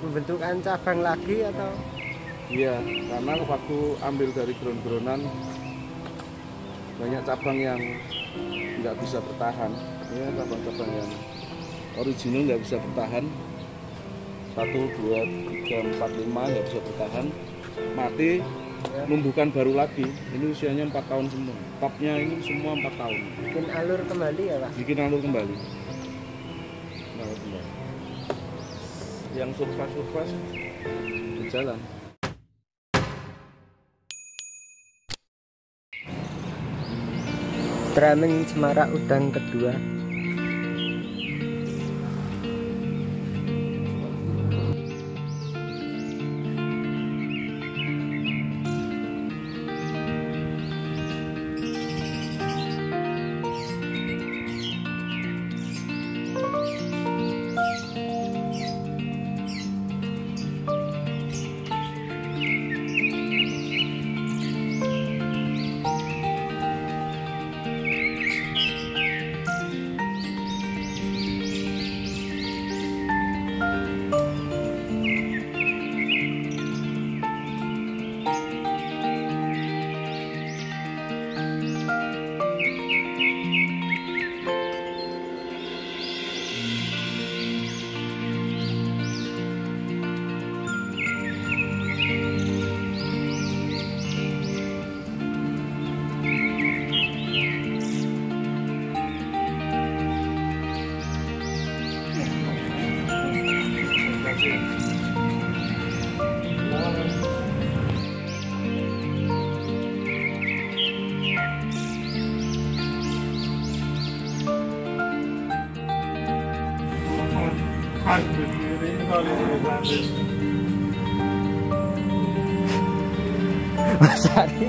pembentukan cabang lagi atau? Iya, karena waktu ambil dari ground-groundan banyak cabang yang nggak bisa bertahan. Ya, cabang-cabang yang original nggak bisa bertahan. 1, 2, 3, 4, 5 nggak bisa bertahan, mati, numbuhkan baru lagi. Ini usianya 4 tahun semua. Topnya ini semua 4 tahun. Bikin alur kembali ya Pak? Bikin alur kembali. Yang survive berjalan. Training Cemara Udan kedua. Mas Ari.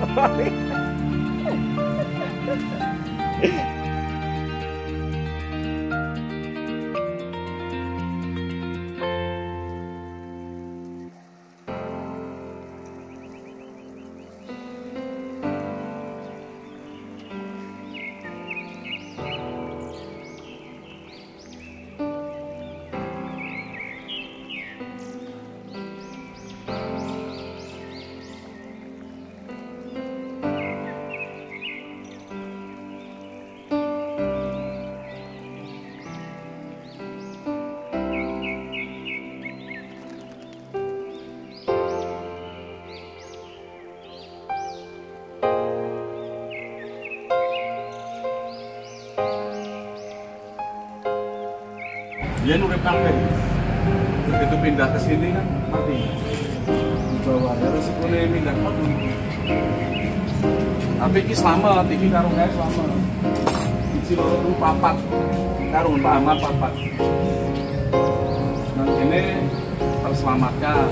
Dia nurep kabeh. Begitu pindah ke sini kan mati. Di bawah ya resikonya pindah mati. Tapi ini selamat, ini karung kae selamat. Iki loro papat. Karung Pak Ahmad papat. Nah ini terselamatkan.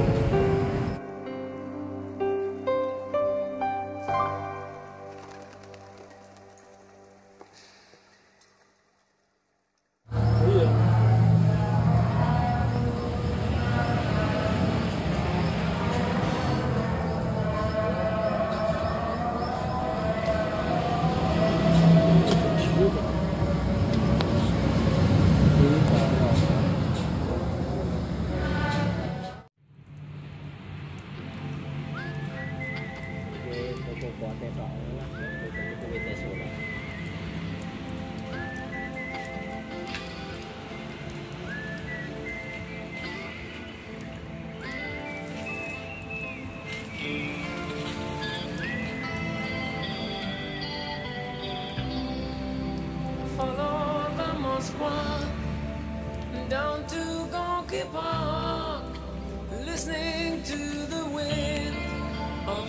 Follow the Moskva down to Gonky Park, listening to the wind of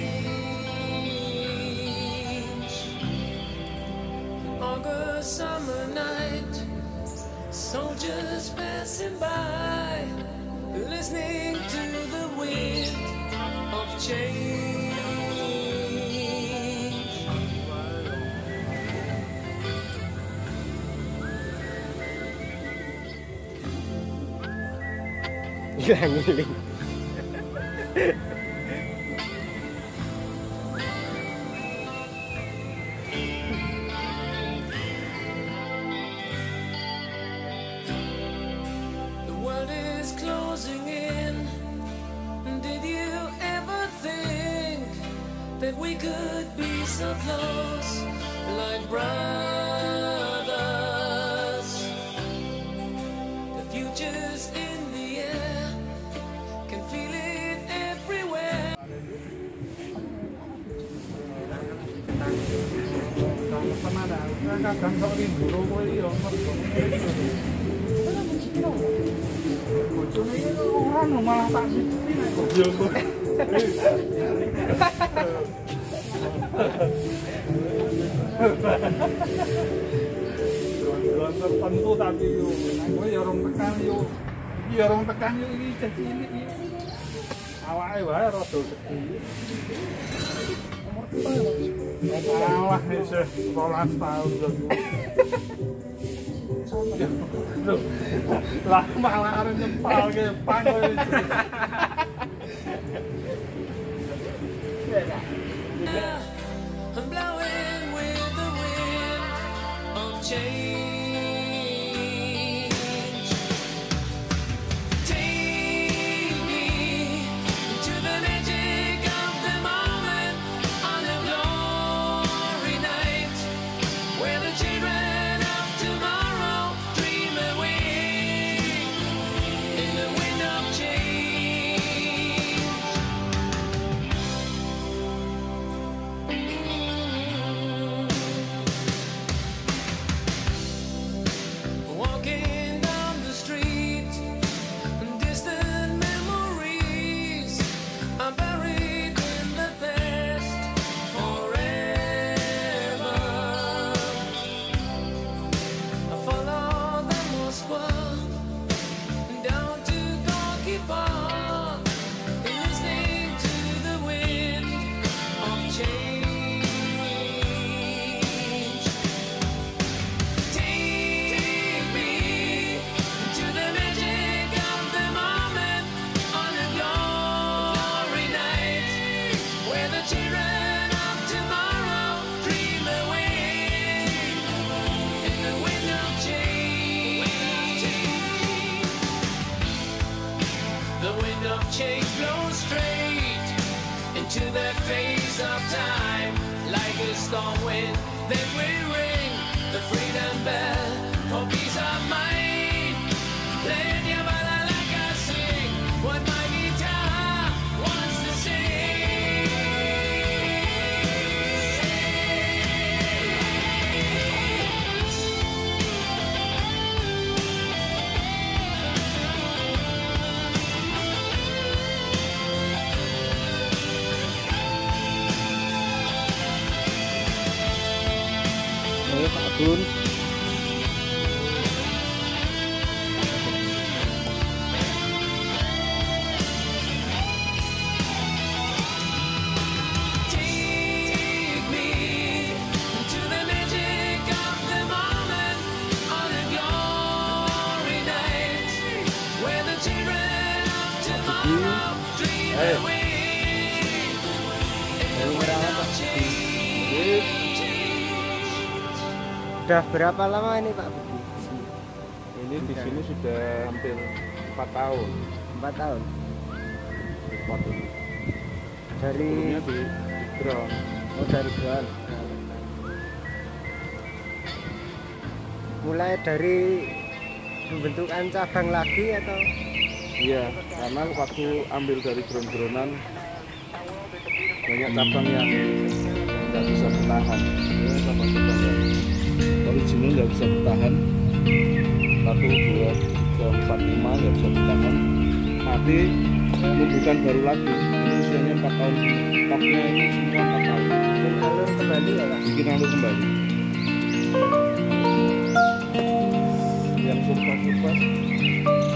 change. August summer night, soldiers passing by, listening to the wind of change. Ngiling. The world is closed. we could be so close, like brothers. The future's in the air, can feel it everywhere. Kadang sok rindu kowe yo mergo. Bojone iki ora malah tak sithik nek goblok. Drone tertentu tapi yo, kowe yo rong tekan yo. Iki yo rong tekan yo iki cilik iki. Awake wae rada gedhe. Alah, isih 12 tahun lho. Lah malah arep nyempal ke pang kowe. I'm blowing with the wind of change. Take me to the magic of the moment on a glory night, where the children of tomorrow dream away in the wind of change. Walking down the street, distant memories are buried in the past forever. I follow the Moskva down to Gorky Park, listening to the wind of change. Take me to the magic of the moment on a glory night, where the children of tomorrow dream away in the wind of change. The wind of change blows straight into the face of time, like a storm wind that will ring the freedom bell for peace of mind. Let your balalaika sing what my guitar wants to sing. Ayo Pak Bun. Take me to the magic of the moment on a glory night, where the children of tomorrow dream away in the wind of change. Udah berapa lama ini Pak Budi? Ini di sini sudah hampir 4 tahun. 4 tahun. Di spot ini. Dari Sebelumnya di ground. dari bulan. Mulai dari pembentukan cabang lagi atau Iya, karena waktu ambil dari ground-groundan banyak cabang yang nggak bisa bertahan. Ya, cabang-cabang yang original nggak bisa bertahan. 1, 2, 3, 4, 5 nggak bisa bertahan. Mati, bukan baru lagi. Ini usianya 4 tahun. Stoknya ini semua 4 tahun. bikin alur kembali ya Pak? Bikin lalu kembali. Yang surpas-surpas